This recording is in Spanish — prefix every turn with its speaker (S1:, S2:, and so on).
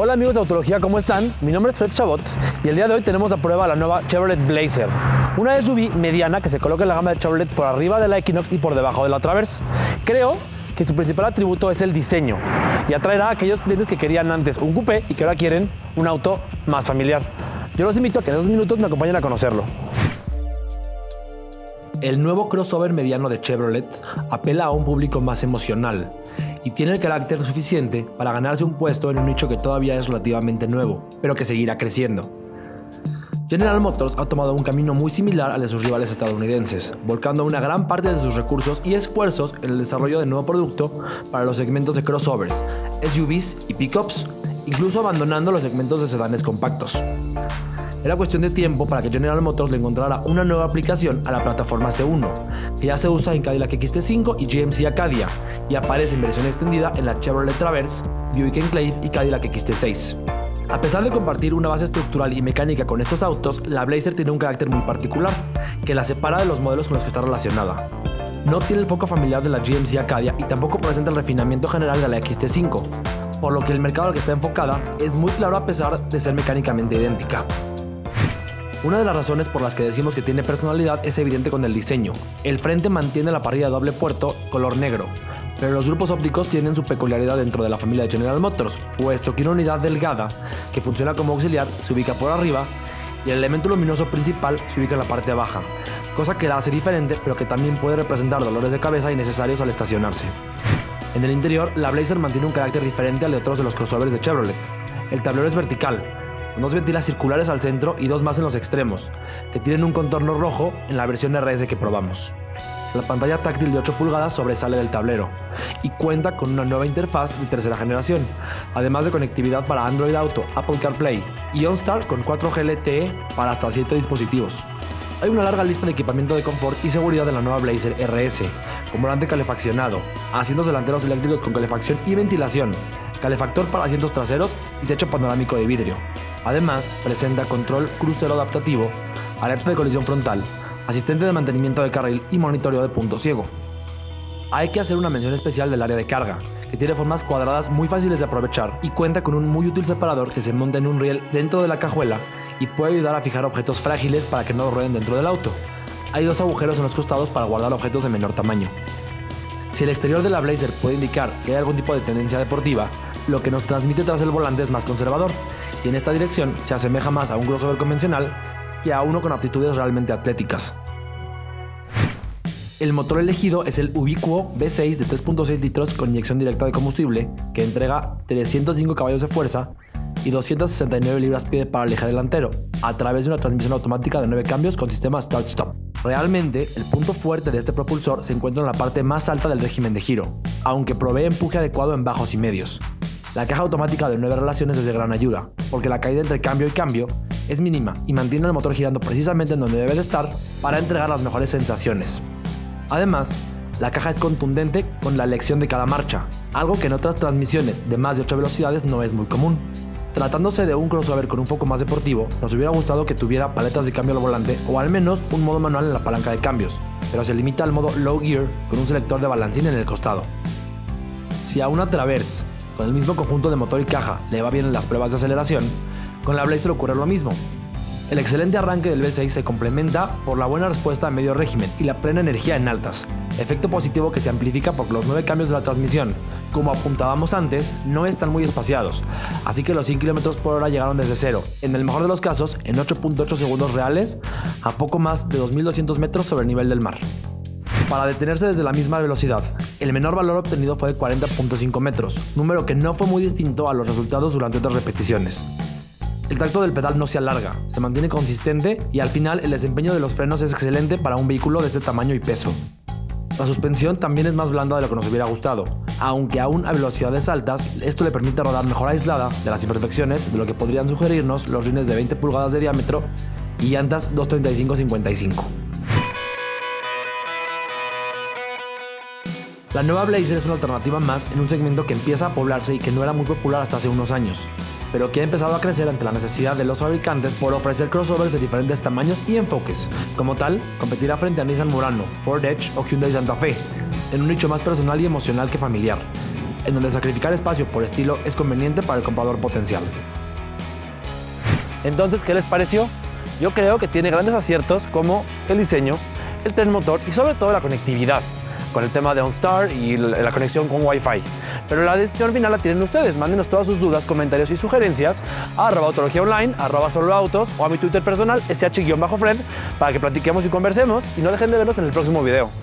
S1: Hola amigos de Autología, ¿cómo están? Mi nombre es Fred Chabot y el día de hoy tenemos a prueba la nueva Chevrolet Blazer, una SUV mediana que se coloca en la gama de Chevrolet por arriba de la Equinox y por debajo de la Traverse. Creo que su principal atributo es el diseño y atraerá a aquellos clientes que querían antes un coupé y que ahora quieren un auto más familiar. Yo los invito a que en 2 minutos me acompañen a conocerlo. El nuevo crossover mediano de Chevrolet apela a un público más emocional y tiene el carácter suficiente para ganarse un puesto en un nicho que todavía es relativamente nuevo, pero que seguirá creciendo. General Motors ha tomado un camino muy similar al de sus rivales estadounidenses, volcando una gran parte de sus recursos y esfuerzos en el desarrollo de nuevo producto para los segmentos de crossovers, SUVs y pickups, incluso abandonando los segmentos de sedanes compactos. Era cuestión de tiempo para que General Motors le encontrara una nueva aplicación a la plataforma C1, que ya se usa en Cadillac XT5 y GMC Acadia, y aparece en versión extendida en la Chevrolet Traverse, Buick Enclave y Cadillac XT6. A pesar de compartir una base estructural y mecánica con estos autos, la Blazer tiene un carácter muy particular, que la separa de los modelos con los que está relacionada. No tiene el foco familiar de la GMC Acadia y tampoco presenta el refinamiento general de la XT5, por lo que el mercado al que está enfocada es muy claro a pesar de ser mecánicamente idéntica. Una de las razones por las que decimos que tiene personalidad es evidente con el diseño. El frente mantiene la parrilla de doble puerto color negro, pero los grupos ópticos tienen su peculiaridad dentro de la familia de General Motors, puesto que una unidad delgada, que funciona como auxiliar, se ubica por arriba y el elemento luminoso principal se ubica en la parte baja, cosa que la hace diferente, pero que también puede representar dolores de cabeza innecesarios al estacionarse. En el interior, la Blazer mantiene un carácter diferente al de otros de los crossovers de Chevrolet. El tablero es vertical, con 2 ventilas circulares al centro y 2 más en los extremos, que tienen un contorno rojo en la versión RS que probamos. La pantalla táctil de 8 pulgadas sobresale del tablero y cuenta con una nueva interfaz de tercera generación, además de conectividad para Android Auto, Apple CarPlay y OnStar con 4G LTE para hasta 7 dispositivos. Hay una larga lista de equipamiento de confort y seguridad en la nueva Blazer RS, con volante calefaccionado, asientos delanteros eléctricos con calefacción y ventilación, calefactor para asientos traseros y techo panorámico de vidrio. Además, presenta control crucero adaptativo, alerta de colisión frontal, asistente de mantenimiento de carril y monitoreo de punto ciego. Hay que hacer una mención especial del área de carga, que tiene formas cuadradas muy fáciles de aprovechar y cuenta con un muy útil separador que se monta en un riel dentro de la cajuela y puede ayudar a fijar objetos frágiles para que no rueden dentro del auto. Hay 2 agujeros en los costados para guardar objetos de menor tamaño. Si el exterior de la Blazer puede indicar que hay algún tipo de tendencia deportiva, lo que nos transmite tras el volante es más conservador, y en esta dirección se asemeja más a un crossover convencional que a uno con aptitudes realmente atléticas. El motor elegido es el ubicuo V6 de 3.6 litros con inyección directa de combustible, que entrega 305 caballos de fuerza y 269 libras-pie para el eje delantero, a través de una transmisión automática de 9 cambios con sistema Start-Stop. Realmente, el punto fuerte de este propulsor se encuentra en la parte más alta del régimen de giro, aunque provee empuje adecuado en bajos y medios. La caja automática de 9 relaciones es de gran ayuda, porque la caída entre cambio y cambio es mínima y mantiene el motor girando precisamente en donde debe de estar para entregar las mejores sensaciones. Además, la caja es contundente con la elección de cada marcha, algo que en otras transmisiones de más de 8 velocidades no es muy común. Tratándose de un crossover con un foco más deportivo, nos hubiera gustado que tuviera paletas de cambio al volante o al menos un modo manual en la palanca de cambios, pero se limita al modo Low Gear con un selector de balancín en el costado. Si a una Traverse con el mismo conjunto de motor y caja le va bien en las pruebas de aceleración, con la Blazer ocurre lo mismo. El excelente arranque del V6 se complementa por la buena respuesta a medio régimen y la plena energía en altas, efecto positivo que se amplifica por los 9 cambios de la transmisión. Como apuntábamos antes, no están muy espaciados, así que los 100 km por hora llegaron desde cero, en el mejor de los casos en 8.8 segundos reales, a poco más de 2.200 metros sobre el nivel del mar. Para detenerse desde la misma velocidad, el menor valor obtenido fue de 40.5 metros, número que no fue muy distinto a los resultados durante otras repeticiones. El tacto del pedal no se alarga, se mantiene consistente y al final el desempeño de los frenos es excelente para un vehículo de este tamaño y peso. La suspensión también es más blanda de lo que nos hubiera gustado, aunque aún a velocidades altas, esto le permite rodar mejor aislada de las imperfecciones de lo que podrían sugerirnos los rines de 20 pulgadas de diámetro y llantas 235/55. La nueva Blazer es una alternativa más en un segmento que empieza a poblarse y que no era muy popular hasta hace unos años, pero que ha empezado a crecer ante la necesidad de los fabricantes por ofrecer crossovers de diferentes tamaños y enfoques. Como tal, competirá frente a Nissan Murano, Ford Edge o Hyundai Santa Fe, en un nicho más personal y emocional que familiar. en donde sacrificar espacio por estilo es conveniente para el comprador potencial.
S2: Entonces, ¿qué les pareció? Yo creo que tiene grandes aciertos como el diseño, el tren motor y sobre todo la conectividad, con el tema de OnStar y la conexión con Wi-Fi. Pero la decisión final la tienen ustedes. Mándenos todas sus dudas, comentarios y sugerencias a @autologiaonline, @soloautos o a mi Twitter personal, sh_friend, para que platiquemos y conversemos. Y no dejen de vernos en el próximo video.